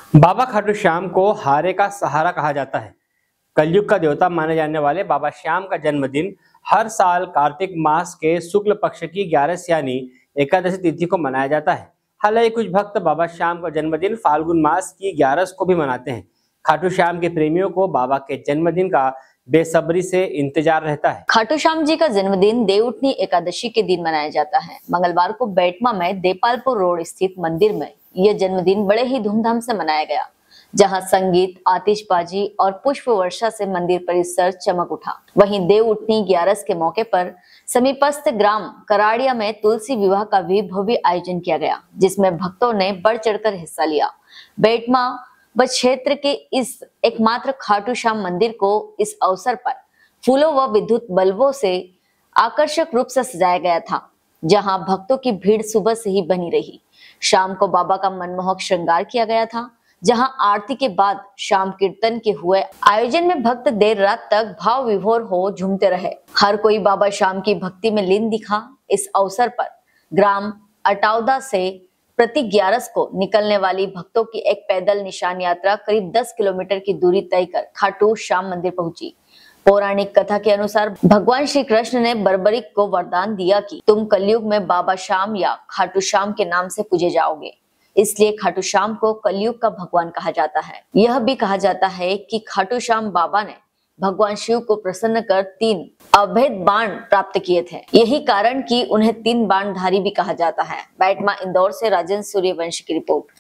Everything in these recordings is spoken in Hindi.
बाबा खाटू श्याम को हारे का सहारा कहा जाता है। कलयुग का देवता माने जाने वाले बाबा श्याम का जन्मदिन हर साल कार्तिक मास के शुक्ल पक्ष की 11 यानी एकादशी तिथि को मनाया जाता है। हालांकि कुछ भक्त बाबा श्याम का जन्मदिन फाल्गुन मास की 11 को भी मनाते हैं। खाटू श्याम के प्रेमियों को बाबा के जन्मदिन का बेसब्री से इंतजार रहता है। खाटू श्याम जी का जन्मदिन देवउठनी एकादशी के दिन मनाया जाता है। मंगलवार को बेटमा में देपालपुर रोड स्थित मंदिर में यह जन्मदिन बड़े ही धूमधाम से मनाया गया, जहां संगीत, आतिशबाजी और पुष्प वर्षा से मंदिर परिसर चमक उठा। वहीं देवउठनी 11 के मौके पर समीपस्थ ग्राम कराड़िया में तुलसी विवाह का भी भव्य आयोजन किया गया, जिसमें भक्तों ने बढ़ चढ़कर हिस्सा लिया। बेटमा व क्षेत्र के इस एकमात्र खाटू श्याम मंदिर को इस अवसर पर फूलों व विद्युत बल्बों से आकर्षक रूप से सजाया गया था, जहां भक्तों की भीड़ सुबह से ही बनी रही। शाम को बाबा का मनमोहक श्रृंगार किया गया था, जहां आरती के बाद शाम कीर्तन के हुए आयोजन में भक्त देर रात तक भाव विभोर हो झूमते रहे। हर कोई बाबा श्याम की भक्ति में लीन दिखा। इस अवसर पर ग्राम अटाउदा से प्रति 11 को निकलने वाली भक्तों की एक पैदल निशान यात्रा करीब 10 किलोमीटर की दूरी तय कर खाटू श्याम मंदिर पहुंची। पौराणिक कथा के अनुसार भगवान श्री कृष्ण ने बर्बरिक को वरदान दिया कि तुम कलयुग में बाबा श्याम या खाटू श्याम के नाम से पूजे जाओगे। इसलिए खाटू श्याम को कलयुग का भगवान कहा जाता है। यह भी कहा जाता है कि खाटू श्याम बाबा ने भगवान शिव को प्रसन्न कर 3 अभेद बाण प्राप्त किए थे। यही कारण कि उन्हें 3 बाणधारी भी कहा जाता है। बेटमा इंदौर से राजेंद्र सूर्यवंशी की रिपोर्ट।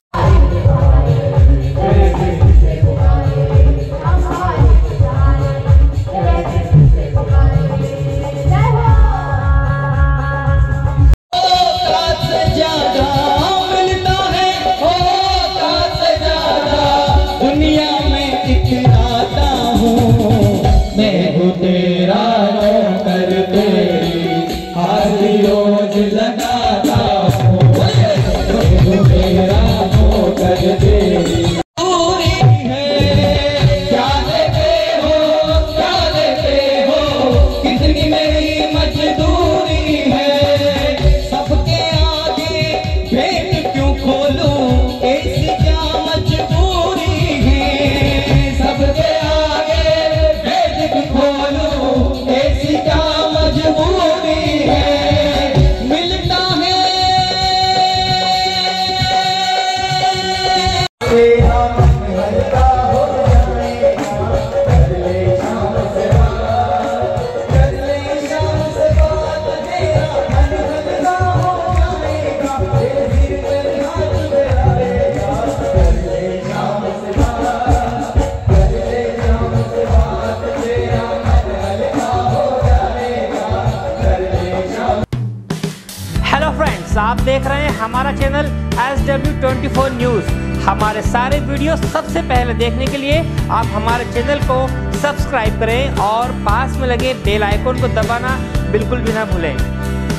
तेरा कर तेरी हर रोज लगाता हूँ, तेरा कर तेरी दूरी है। क्या देते हो कितनी मेरी मजदूरी है। सबके आगे भेंट क्यों खोलूं, ऐसी क्या मजबूरी है। सबके आप देख रहे हैं हमारा चैनल SW24 न्यूज। हमारे सारे वीडियो सबसे पहले देखने के लिए आप हमारे चैनल को सब्सक्राइब करें और पास में लगे बेल आइकन को दबाना बिल्कुल भी ना भूलें।